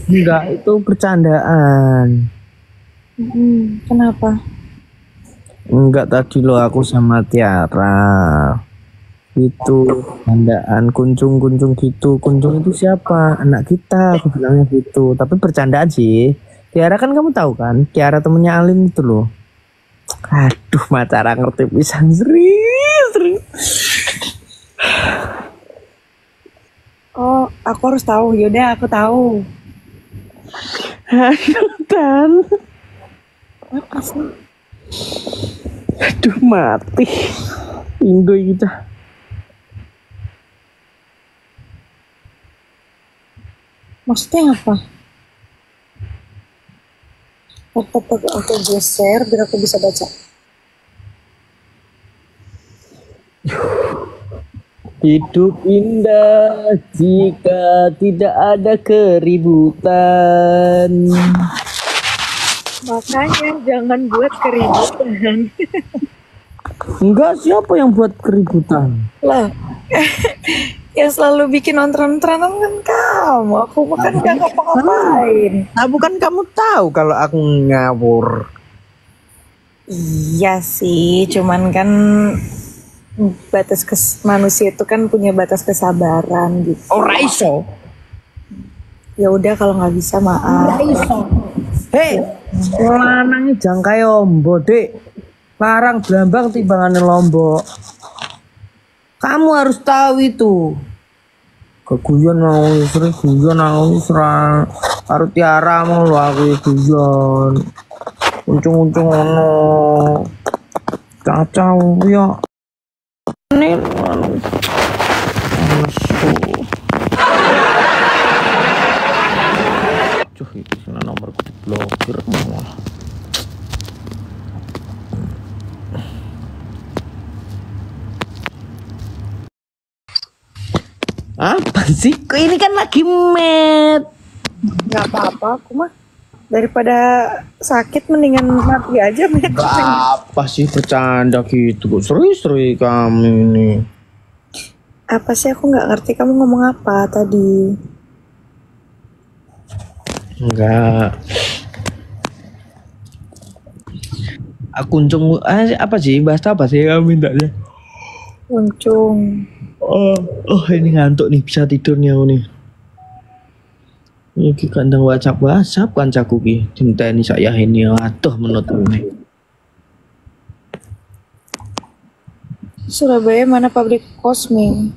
Enggak, itu bercandaan. Kenapa? Enggak, tadi lo aku sama Tiara. Itu bercandaan kuncung gitu. Kuncung itu siapa? Anak kita, aku bilangnya gitu. Tapi bercandaan sih. Tiara kan kamu tahu kan? Tiara temennya Alin itu loh. Aduh, macara ngerti pisan serius. Oh, aku harus tahu. Yaudah, aku tahu. Aduh, Dan. Apa sih? Aduh, mati. Indo kita. Maksudnya apa? Laptop aku geser biar aku bisa baca. Hidup indah jika tidak ada keributan. Makanya jangan buat keributan. Enggak, siapa yang buat keributan? Lah, yang selalu bikin ontran-ontranan kan kamu. Aku bukan gak ngapa-ngapain. Nah, bukan kamu tahu kalau aku ngawur. Iya sih, cuman kan batas manusia itu kan punya batas kesabaran gitu. Ora iso. Ya udah kalau nggak bisa maaf. Hei, lanangnya jangkai ombo, Dek. Larang blambang timbangannya lombok. Kamu harus tahu itu. Keguyon mau sering guyon aku serang. Karo Tiara mau lu aku guyon. Uncung-uncung ono. Cacau ya. Ini Cuh, itu nomorku diblokir malah. Apa sih? Kok ini kan lagi med. Nggak apa-apa, aku mah daripada sakit mendingan mati aja. Apa sih bercanda gitu? Kok serius-serius kamu ini? Apa sih, aku nggak ngerti kamu ngomong apa tadi. Enggak. Aku uncung apa sih? Bahas apa sih kamu mintanya? Uncung. Oh ini ngantuk nih, bisa tidurnya aku nih. Ini kandang WhatsApp kancaku ki. Cinta ini saya ini atuh menurut ini. Surabaya mana pabrik kosming?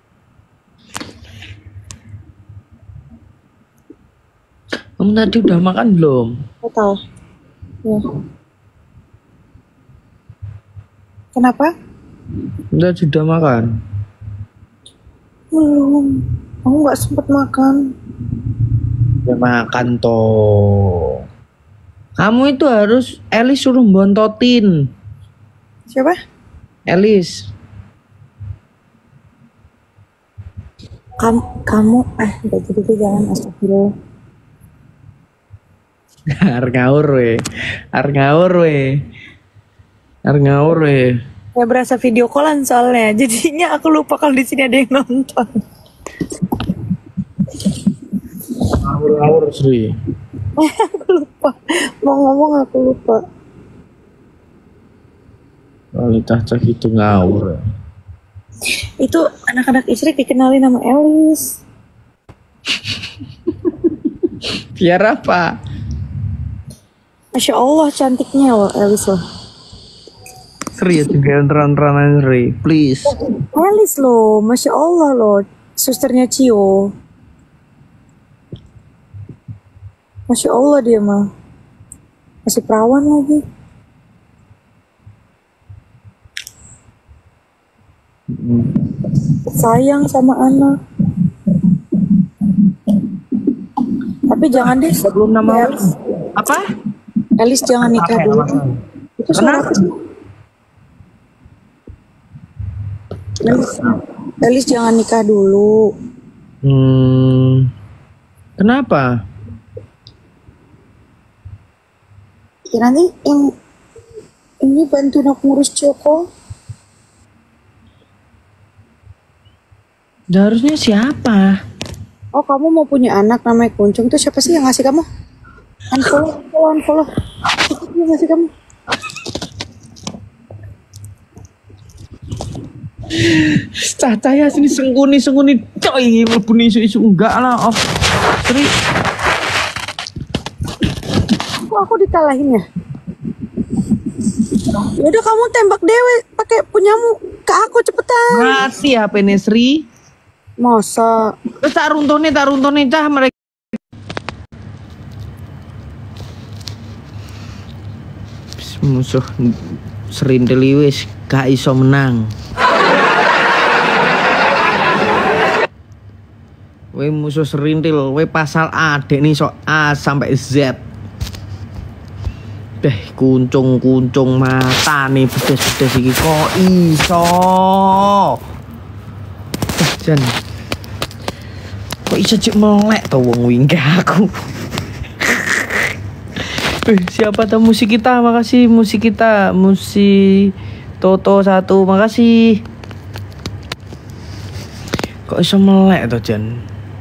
Kamu tadi udah makan belum? Total. Ya. Kenapa? Udah sudah makan. Belum. Aku nggak sempet makan. Ya makan toh. Kamu itu harus Elis suruh bontotin. Siapa? Elis. Kamu udah gitu jangan astagfirullah. Ar ngawur we. Ya berasa video callan soalnya, jadinya aku lupa kalau di sini ada yang nonton. Ngawur Sri. Aku lupa mau ngomong, aku lupa. Kalau caca gitu ngawur. Itu anak-anak istri dikenalin nama Elis. Biar apa? Masya Allah cantiknya loh Elis loh. Sri ya tinggal terang-terangan Sri, please. Elis loh, Masya Allah loh. Susternya Cio. Masya Allah dia mah. Masih perawan lagi. Sayang sama anak. Tapi jangan deh. Belum nama Elis. apa? Elis jangan nikah dulu. Itu suara apa sih? Elis jangan nikah dulu. Kenapa? Ya nanti ini bantuin aku ngurus Joko. Harusnya siapa? Oh, kamu mau punya anak namanya Kuncung. Itu siapa sih yang ngasih kamu? Unfollow. Siapa sih yang ngasih kamu? Cahaya sini sengkuni coy, mlebu isu-isu enggak lah. Oh, Sri. Kok aku dikalahin ya? Udah kamu tembak Dewe pakai punyamu ke aku cepetan. Masih HP Nesri. Masa? Terus tak runtone cah mereka. Musuh serindel wis gak iso menang. We musuh serindil, we pasal A, dek nih so A sampai Z. Kuncung mata nih pedes iki kok iso. Jan. Kok iso cek melek to wong wingi aku. Siapa tahu musik kita, makasih musik Toto 1, makasih. Kok iso melek to Jan?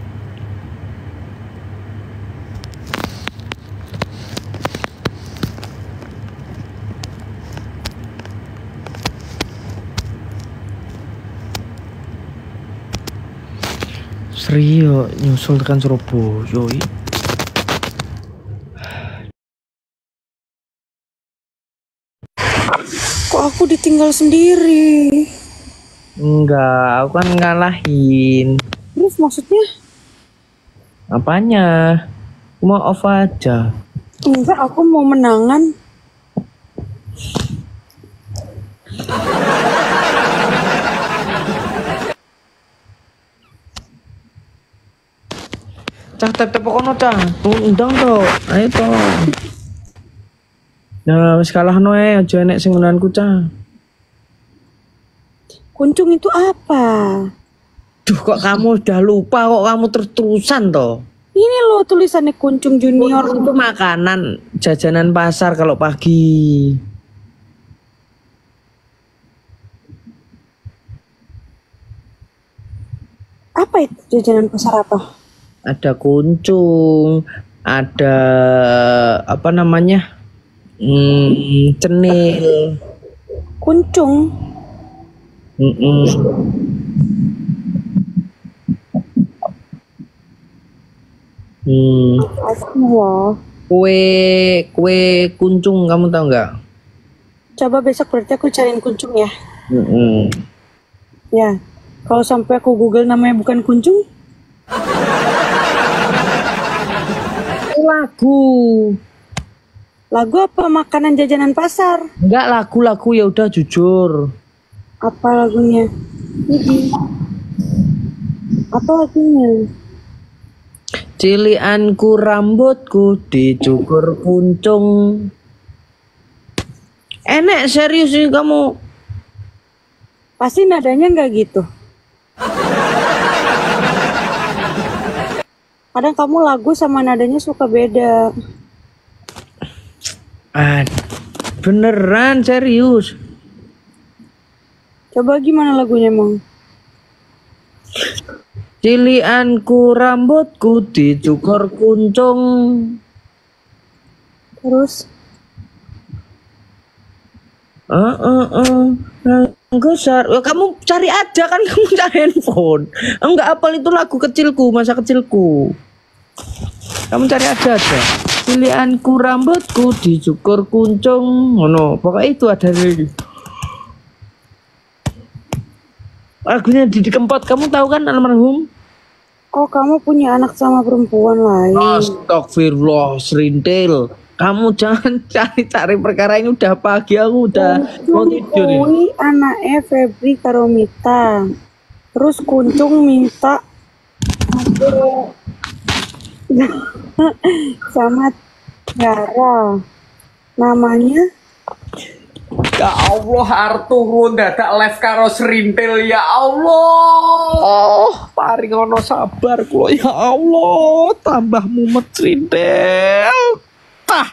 Serius nyusul tekan Surabaya. Kok aku ditinggal sendiri? Enggak, aku kan ngalahin. Terus maksudnya? Apanya? Mau off aja. Enggak, aku mau menangan. Cah tep kono cah. Undang to. Ayo to. Nah, wis kalah noe aja nek sing ngonanku cah. Kuncung itu apa? Duh, kok kamu udah lupa, kok kamu terus-terusan toh? Ini loh tulisannya Kuncung Junior. Itu makanan jajanan pasar kalau pagi. Apa itu jajanan pasar apa? Ada kuncung, ada apa namanya? Cenil. Kuncung. Kue kuncung, kamu tahu nggak? Coba besok berarti aku cariin kuncung ya. Ya, kalau sampai aku Google namanya bukan kuncung. Lagu apa makanan jajanan pasar? Enggak, lagu ya udah jujur. Apa lagunya? Apa lagunya? Cilianku rambutku dicukur kuncung. Enek serius sih kamu. Pasti nadanya nggak gitu. Kadang kamu lagu sama nadanya suka beda. Beneran serius. Coba gimana lagunya emang? Cilianku rambutku dicukur kuncung. Terus? Gusar. Kamu cari aja kan, kamu cari handphone. Enggak apal itu lagu kecilku, masa kecilku. Kamu cari aja. Cilianku rambutku dicukur kuncung. Ngono, pokoknya itu ada lagi. Lagunya Didi Kempot, kamu tahu kan almarhum? Oh, kamu punya anak sama perempuan lain. Astagfirullah, serintil. Kamu jangan cari-cari perkara ini, udah pagi, aku udah mau tidur ya. Anaknya Febri Karomita. Terus Kuncung minta sama Tiara. Namanya? Ya Allah, Arturo dadak live karo serintil, ya Allah. Paring ono sabar kula, ya Allah, tambah mumet serintil. Tah.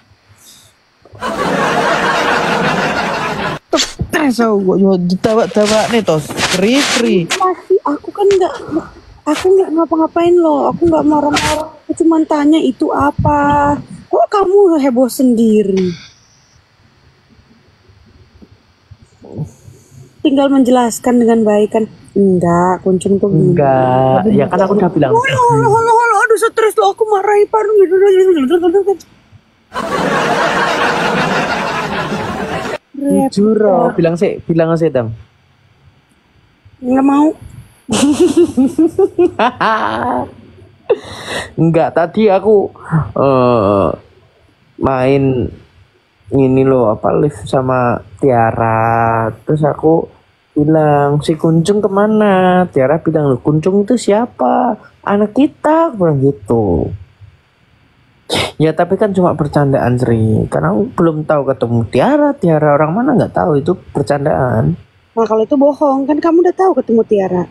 Tes aku kok yo ditawa-tawa nih tos. Kri. Masih aku kan enggak Aku nggak ngapa-ngapain loh, aku nggak marah-marah. Aku cuma tanya itu apa. Kok kamu heboh sendiri? Tinggal menjelaskan dengan baik kan. Enggak, Kuncung tuh gini. Enggak, ya kan aku udah bilang. Halo, aduh stres loh, aku marahin Parno. Jujur, bilang sih, Tam. Nggak mau. Enggak, tadi aku main ini loh apa live sama Tiara, terus aku bilang si Kuncung kemana? Tiara bilang loh Kuncung itu siapa? Anak kita, aku bilang gitu. Ya tapi kan cuma bercandaan Sri, karena aku belum tahu ketemu Tiara orang mana nggak tahu, itu bercandaan. Nah kalau itu bohong, kan kamu udah tahu ketemu Tiara.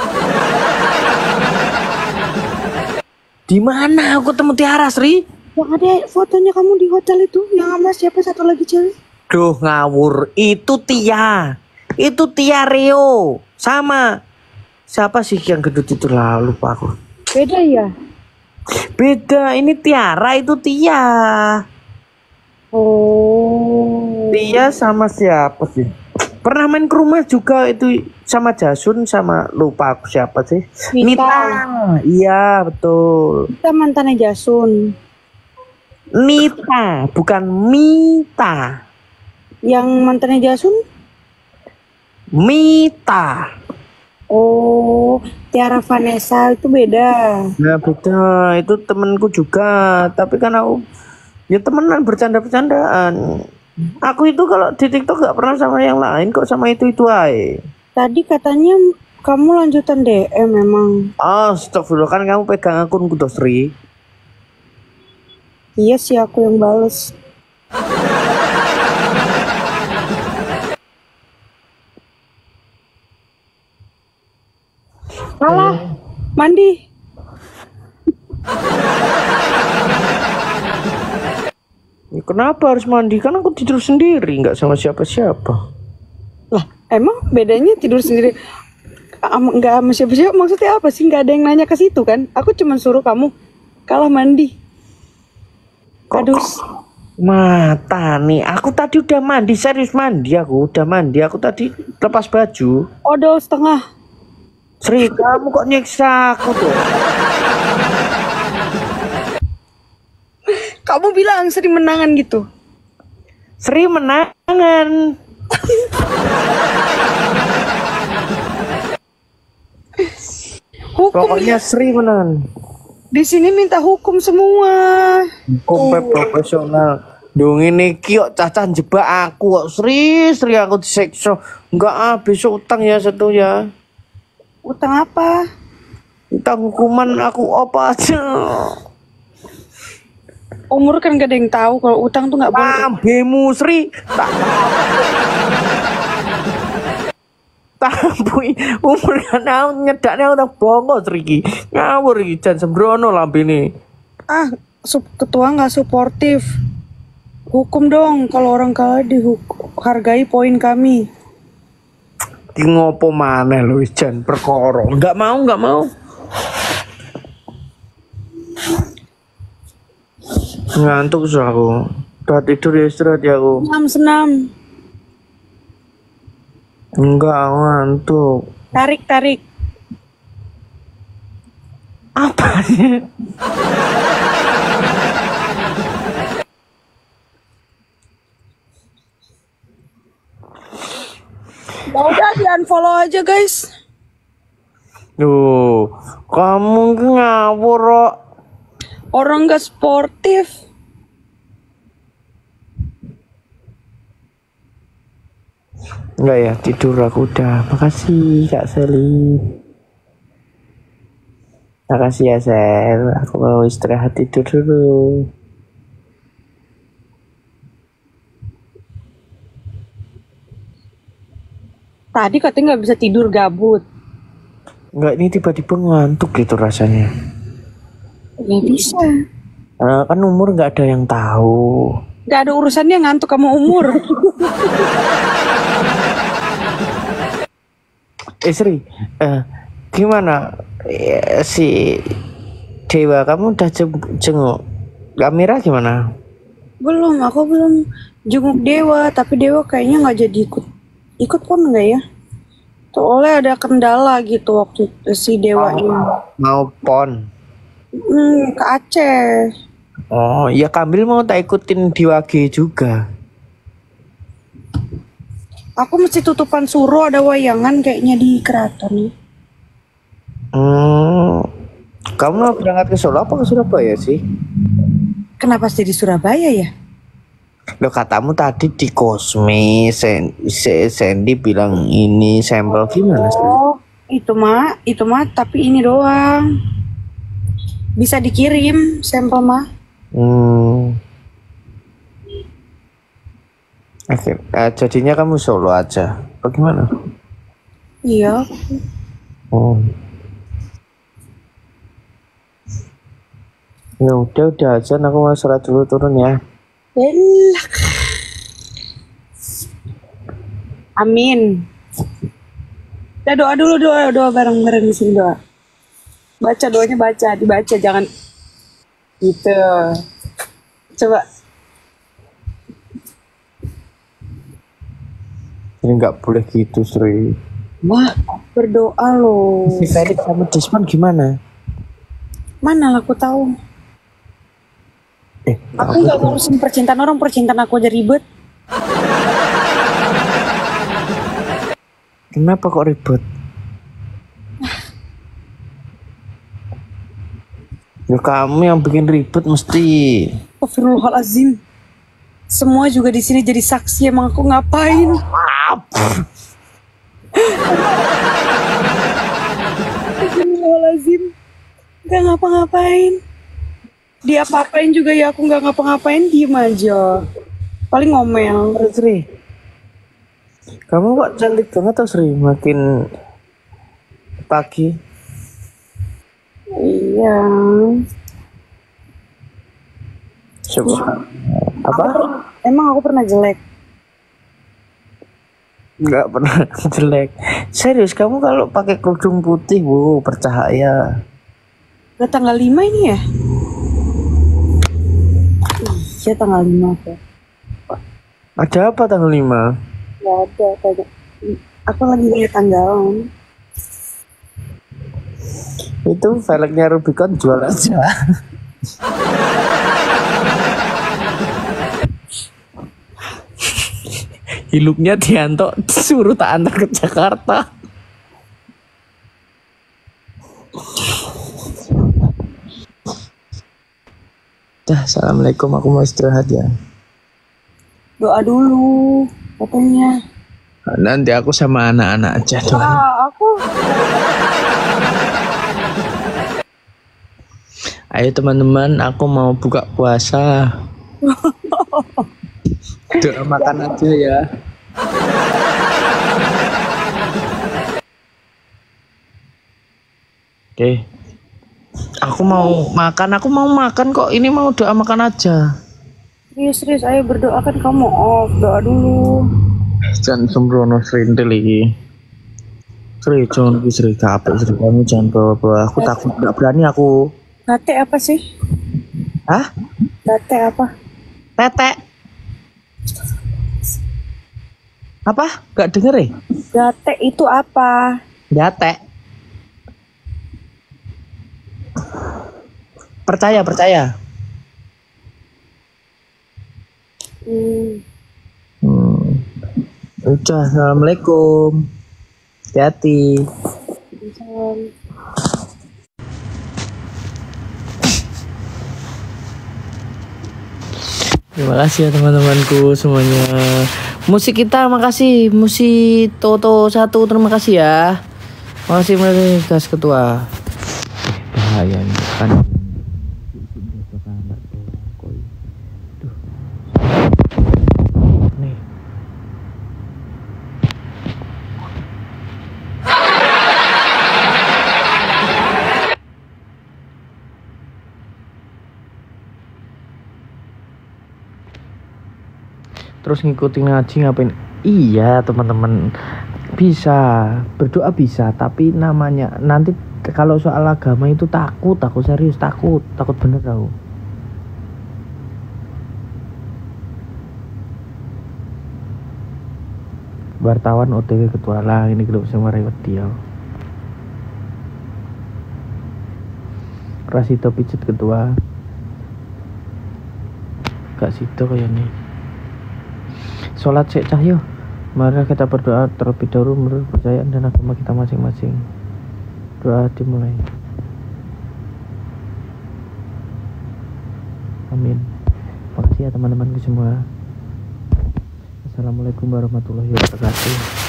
Di mana aku ketemu Tiara, Sri? Yang ada fotonya kamu di hotel itu, yang sama siapa satu lagi cewek? Duh ngawur, itu Tia. Itu Tia Rio. Sama. Siapa sih yang gendut itu lah, lupa aku. Beda ya? Beda, ini Tiara, itu Tia. Oh. Tia sama siapa sih? Pernah main ke rumah juga itu sama Jasun, sama lupa aku siapa sih. Nita. Iya betul. Kita mantannya Jasun. Nita, bukan Mita. Yang mantannya Jasun? Mita. Oh, Tiara Vanessa itu beda. Nah beda, itu temenku juga. Tapi kan aku ya temenan, bercanda-bercandaan. Aku itu kalau di TikTok gak pernah sama yang lain kok, sama itu aja. Tadi katanya kamu lanjutan DM memang. Astagfirullah, kan kamu pegang akunku Dosri. Iya sih aku yang bales. Alah, mandi. Ya, kenapa harus mandi? Kan aku tidur sendiri, nggak sama siapa-siapa. Lah, emang bedanya tidur sendiri nggak sama siapa-siapa maksudnya apa sih? Nggak ada yang nanya ke situ kan? Aku cuma suruh kamu kalah mandi. Aduh. Mata nih, aku tadi udah mandi, serius mandi aku, udah mandi. Aku tadi lepas baju. Odol setengah. Sri, kamu kok nyiksa aku tuh? Kamu bilang Sri menangan gitu. Sri menangan. Hukum. Pokoknya Sri menangan. Di sini minta hukum semua. Hukum profesional. Dong ini kiok caca jebak aku kok. Sri aku disekso. Enggak besok utang ya satu ya. Utang apa? Utang hukuman aku apa aja. Umur kan gak ada yang tahu kalau utang tuh nggak boleh. Lambemu Sri. Tapi umur kan nyedaknya udah bongo Sri. Ngawur iki jan sembrono lambene. Ketua nggak suportif. Hukum dong kalau orang kalah dihargai poin kami. Ki ngopo maneh lho jan perkara. Enggak mau. Ngantuk sih aku. Udah tidur ya, istirahat ya aku. Senam. Enggak, aku ngantuk. Tarik. Apa sih? Udah di unfollow aja guys. Duh, kamu ngawur kok. Orang gak sportif. Enggak ya, tidur aku udah. Makasih Kak Seli. Makasih ya Sel. Aku mau istirahat tidur dulu. Tadi katanya nggak bisa tidur, gabut. Enggak, ini tiba-tiba ngantuk gitu rasanya. Nggak bisa. Kan umur nggak ada yang tahu. Nggak ada urusannya ngantuk kamu umur. Sri, gimana Ya, si Dewa kamu udah jenguk Kamira gimana? Belum, aku belum jenguk Dewa, tapi Dewa kayaknya nggak jadi ikut pun nggak ya? Soalnya ada kendala gitu waktu itu si Dewanya. Mau pon. Ke Aceh. Oh, ya Kambil mau tak ikutin di Wage juga. Aku mesti tutupan suruh ada wayangan kayaknya di keraton. Kamu mau berangkat ke Solo apa ke Surabaya sih? Kenapa sih di Surabaya ya? Lo katamu tadi di Cosme, Sandy bilang ini sampel gimana sih? Oh, itu mah tapi ini doang. Bisa dikirim sampel mah. Jadinya kamu Solo aja. Bagaimana? Iya. Oh. Ya udah aja, aku mau sholat dulu turun ya. Belak. Amin. Kita doa dulu, doa bareng-bareng di sini doa. Baca doanya, dibaca jangan gitu. Coba. Ini nggak boleh gitu, Sri. Wah, berdoa loh. Si Felix sama Desmond gimana? Mana aku tahu. Aku nggak ngurusin percintaan orang, percintaan aku aja ribet. Kenapa kok ribet? Ya kamu yang bikin ribet mesti. Astagfirullahaladzim. Semua juga di sini jadi saksi emang aku ngapain. Astagfirullahaladzim. Gak ngapa-ngapain. Dia apa-apain juga ya aku gak ngapa-ngapain, diem aja. Paling ngomel. Sri, kamu kok cantik banget tuh Sri, makin pagi. Iya. Coba. Apa? Emang aku pernah jelek? Nggak pernah jelek. Serius, kamu kalau pakai kerudung putih, wow, bercahaya. Udah tanggal 5 ini ya? Iya tanggal 5 kok. Ada apa tanggal 5? Gak ada, tanya. Aku lagi lihat tanggalan. Itu velgnya Rubicon jual aja. Hilupnya Dianto suruh tak antar ke Jakarta. Dah, assalamualaikum, aku mau istirahat ya. Doa dulu katanya. Nanti aku sama anak-anak aja doa. Aku. Ayo teman-teman, aku mau buka puasa. Doa makan aja ya. Oke. Aku mau makan kok. Ini mau doa makan aja. Serius, ayo berdoa kan kamu off. Doa dulu. Jangan sembrono serintil lagi. Sri, jangan lagi Sri, capek Sri. Kamu jangan bawa-bawa. Aku takut, gak berani aku. Tete apa sih? Hah? Tete apa? Tete. Apa? Gak denger ya? Gate itu apa? Gate. Percaya. Udah, assalamualaikum. Hati-hati. Terima kasih ya teman-temanku semuanya. Musik kita makasih. Musik Toto 1 terima kasih ya. Makasih gas ketua. Bahaya nih kan. Terus ngikutin ngaji ngapain? Iya teman-teman, bisa berdoa bisa, tapi namanya nanti Kalau soal agama itu takut, aku serius takut bener tau. Wartawan OTW ketualang ini grup sama rewet dia. Rasito pijet ketua. Gak situ kayak nih. Sholat sek cahyo. Mari kita berdoa terlebih dahulu menurut kepercayaan dan agama kita masing-masing. Doa dimulai. Amin. Makasih ya teman-temanku semua. Assalamualaikum warahmatullahi wabarakatuh.